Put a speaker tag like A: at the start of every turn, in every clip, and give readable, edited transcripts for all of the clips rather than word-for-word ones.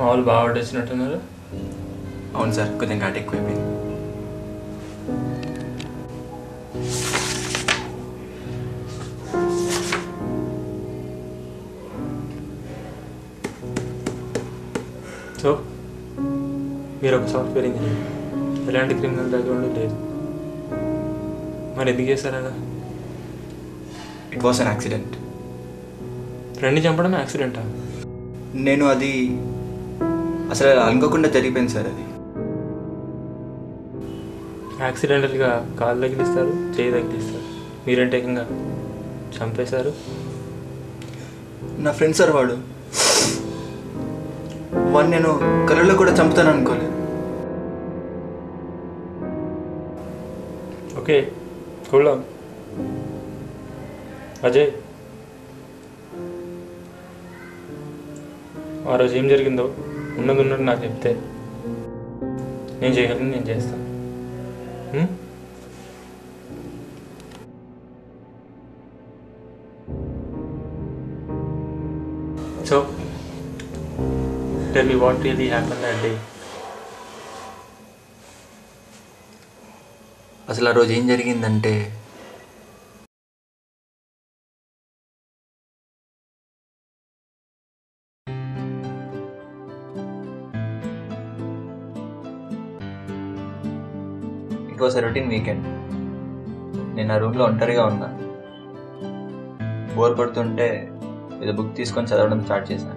A: మా వాళ్ళు బాగా పట్టేసినట్టున్నారు.
B: అవును సార్, కొంచెం ఘాటు ఎక్కువైపోయింది.
A: సో మీరు ఒక సాఫ్ట్వేర్ ఇంజనీర్, ఎలాంటి క్రిమినల్ బ్యాక్గ్రౌండ్ లేదు, మరి ఎందుకు చేశారు అలా?
B: It was an accident.
A: ఫ్రెండ్ని చంపడం యాక్సిడెంటా?
B: నేను అది అసలు అనుకోకుండా జరిగిపోయింది సార్. అది
A: యాక్సిడెంటల్గా కాలు తగిలిస్తారు, చేయి తగిలిస్తారు, మీరేంటి ఏకంగా చంపేశారు.
B: నా ఫ్రెండ్ సార్ వాడు నేను కర్రలో కూడా చంపుతాను అనుకోలేదు.
A: Okay, cool. అజయ్, ఆ రోజు ఏం జరిగిందో ఉన్నది ఉన్నట్టు నాకు చెప్తే నేను చేయగలను, నేను చేస్తాను. So tell me what really happened that day.
B: అసలు ఆ రోజు ఏం జరిగిందంటే, it was a routine weekend. నేను ఆ రూమ్లో ఒంటరిగా ఉన్నా. బోర్ పడుతుంటే ఏదో బుక్ తీసుకొని చదవడం స్టార్ట్ చేశాను.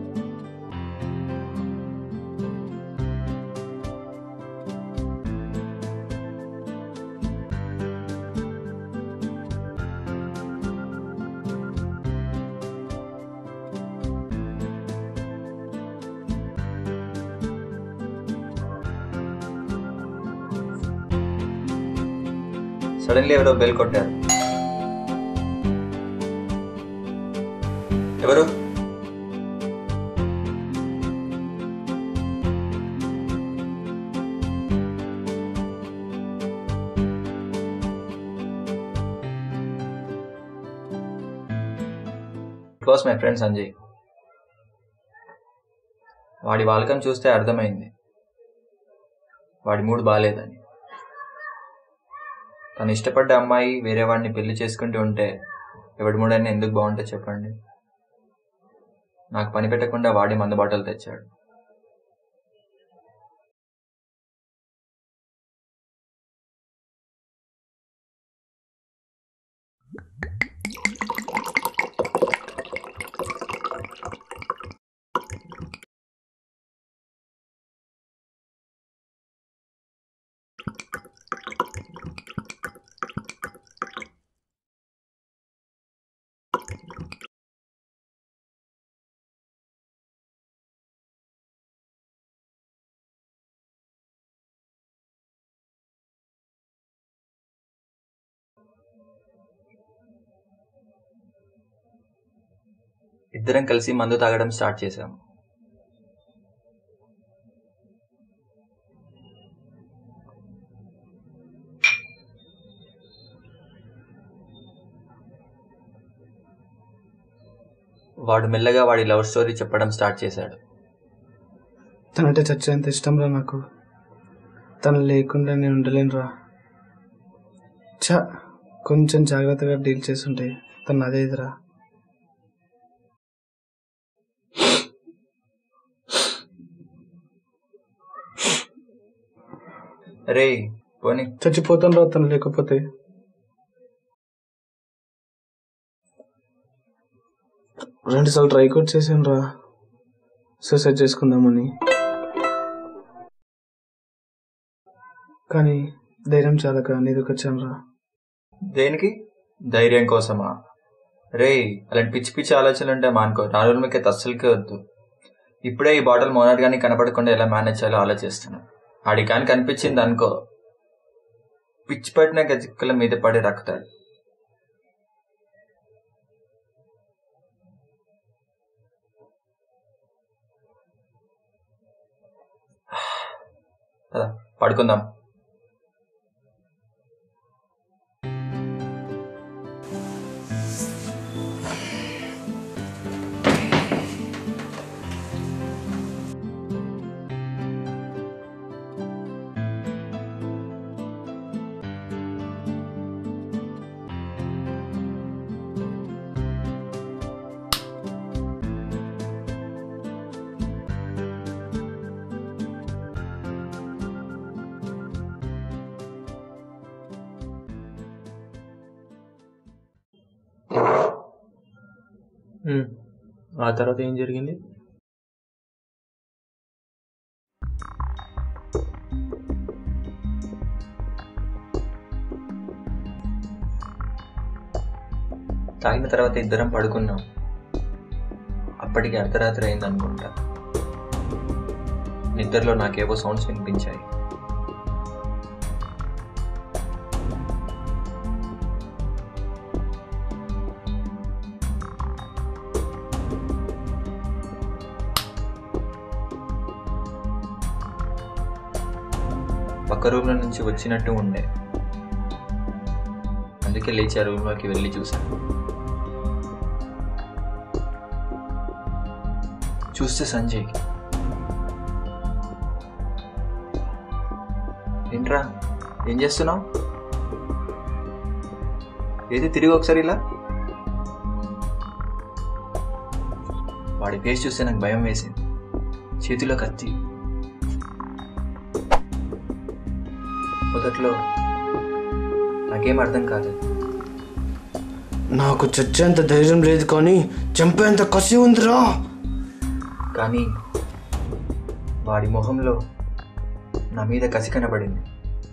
B: సడన్లీ ఎవరో బెల్ కొట్టారు. ఎవరు? It was my friend Sanjay. వాడి వాలకం చూస్తే అర్థమైంది వాడి మూడ్ బాగాలేదని. తను ఇష్టపడ్డ అమ్మాయి వేరే వాడిని పెళ్లి చేసుకుంటూ ఉంటే ఎవడి మూడైనా ఎందుకు బాగుంటే చెప్పండి. నాకు పని పెట్టకుండా వాడి మందు బాటలు తెచ్చాడు. ఇద్దరం కలిసి మందు తాగడం స్టార్ట్ చేశాం. వాడు మెల్లగా వాడి లవ్ స్టోరీ చెప్పడం స్టార్ట్ చేశాడు.
C: తనంటే చచ్చేంత ఇష్టం రా నాకు. తను లేకుండా నేను ఉండలేనురా. కొంచెం జాగ్రత్తగా డీల్ చేస్తుంటే తను అదే ఇదిరా.
B: అరే పోనీ,
C: చచ్చిపోతాను రా తను లేకపోతే. రెండుసార్లు ట్రై కూడా చేశాను రా సూసైడ్ చేసుకుందామని, కానీ ధైర్యం చాలక నీదొక వచ్చాను రా.
B: దేనికి? ధైర్యం కోసమా? రే, అలాంటి పిచ్చి పిచ్చి ఆలోచనలు ఉంటే మానుకో. నా రోజులకే అస్సలకే వద్దు. ఇప్పుడే ఈ బాటిల్ మోనాట్ కానీ కనపడకుండా ఎలా మేనేజ్ చేయాలో ఆలోచిస్తున్నా. ఆడి కానీ కనిపించింది అనుకో, పిచ్చి పట్టిన గజిక్కల మీద పడి రక్కుతాడు. పడుకుందాం.
A: ఆ తర్వాత ఏం జరిగింది?
B: తాగిన తర్వాత ఇద్దరం పడుకున్నాం. అప్పటికి అర్ధరాత్రి అయింది అనుకుంటా. నిద్రలో నాకేవో సౌండ్స్ వినిపించాయి. పక్క రూమ్లో నుంచి వచ్చినట్టు ఉండే. అందుకే లేచి ఆ రూమ్లోకి వెళ్ళి చూశాను. చూస్తే సంజయ్. ఏంట్రా, ఏం చేస్తున్నావు? ఏది తిరిగి ఒకసారి ఇలా. వాడి ఫేస్ చూస్తే నాకు భయం వేసింది. చేతిలో కత్తి. మొదట్లో నాకేం అర్థం కాదు.
C: నాకు చచ్చేంత ధైర్యం లేదు, కానీ చంపేంత కసి ఉందిరా.
B: కానీ వాడి మొహంలో నా మీద కసి కనబడింది.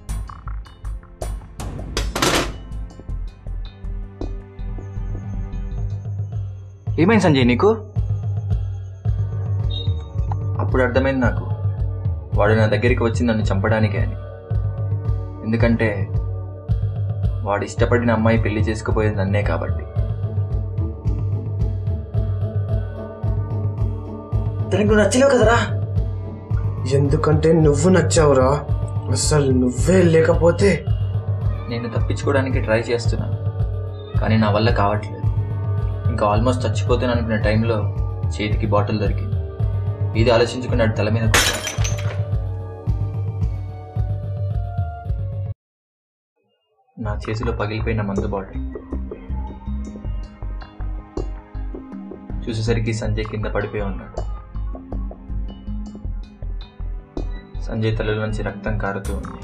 B: ఏమైంది సంజయ్ నీకు? అప్పుడు అర్థమైంది నాకు, వాడు నా దగ్గరికి వచ్చి నన్ను చంపడానికే అని. ఎందుకంటే వాడు ఇష్టపడిన అమ్మాయి పెళ్లి చేసుకుపోయేది నన్నే కాబట్టి. తనకు నచ్చలేవు కదరా?
C: ఎందుకంటే నువ్వు నచ్చావురా. అసలు నువ్వే లేకపోతే.
B: నేను తప్పించుకోవడానికి ట్రై చేస్తున్నాను, కానీ నా వల్ల కావట్లేదు. ఇంకా ఆల్మోస్ట్ చచ్చిపోతాను అనుకున్న టైంలో చేతికి బాటిల్ దొరికింది. ఇది ఆలోచించుకున్నాడు తల మీద కొట్టాడు. నా చేతిలో పగిలిపోయిన మందు బాటిల్. చూసేసరికి సంజయ్ కింద పడిపోయి ఉన్నాడు. సంజయ్ తలలో నుంచి రక్తం కారుతూ ఉంది.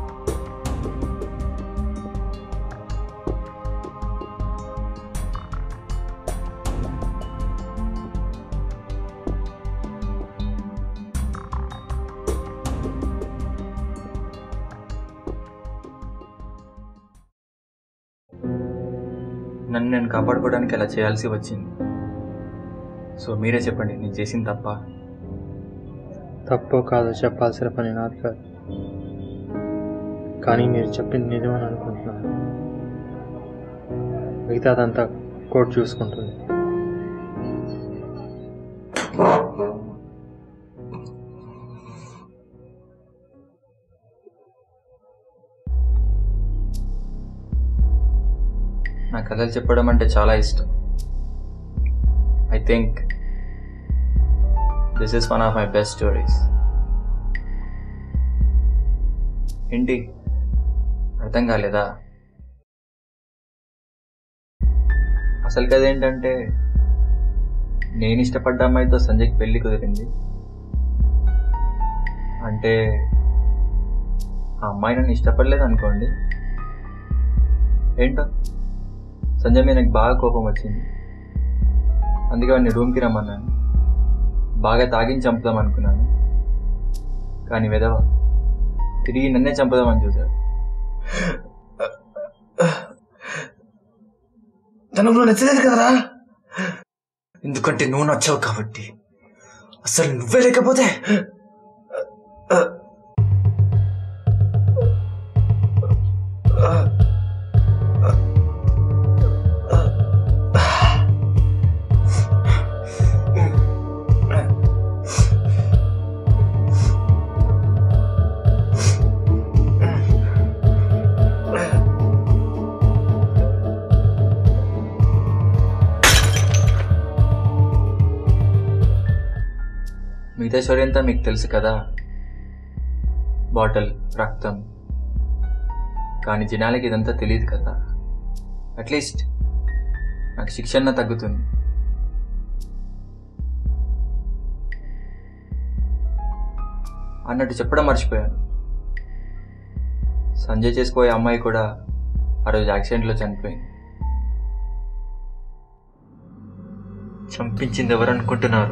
B: నన్ను నేను కాపాడుకోవడానికి అలా చేయాల్సి వచ్చింది. సో మీరే చెప్పండి, నేను చేసింది తప్ప?
A: తప్పో కాదో చెప్పాల్సిన పని నాది కాదు, కానీ మీరు చెప్పింది నిజమని అనుకుంటున్నాను. మిగతాదంతా కోర్టు చూసుకుంటుంది.
B: నా కథలు చెప్పడం అంటే చాలా ఇష్టం. I think this is one of my best stories. ఏంటి అర్థం కాలేదా? అసలు కథ ఏంటంటే, నేను ఇష్టపడ్డ అమ్మాయితో సంజయ్కి పెళ్లి కుదిరింది. అంటే ఆ అమ్మాయి నన్ను ఇష్టపడలేదు అనుకోండి. ఏంటో సంజయ్ మీద నాకు బాగా కోపం వచ్చింది. అందుకే వాడిని రూమ్కి రమ్మన్నాను. బాగా తాగించి చంపుదాం అనుకున్నాను, కానీ వెధవ తిరిగి నన్నే చంపుదామని చూశాడు.
C: తనకు నచ్చలేదు కదరా? ఎందుకంటే నువ్వు నచ్చావు కాబట్టి. అసలు నువ్వే లేకపోతే.
B: మిగతా స్టోరీ అంతా మీకు తెలుసు కదా, బాటిల్, రక్తం. కానీ జనాలకి ఇదంతా తెలియదు కదా. అట్లీస్ట్ నాకు శిక్ష అన్నా తగ్గుతుంది. అన్నట్టు చెప్పడం మర్చిపోయాను. సంజయ్ చేసుకోబోయే అమ్మాయి కూడా ఆ రోజు యాక్సిడెంట్లో చనిపోయింది. చంపించింది ఎవరు అనుకుంటున్నారు?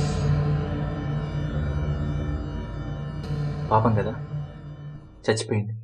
B: పాపం కదా, చచ్చిపోయింది.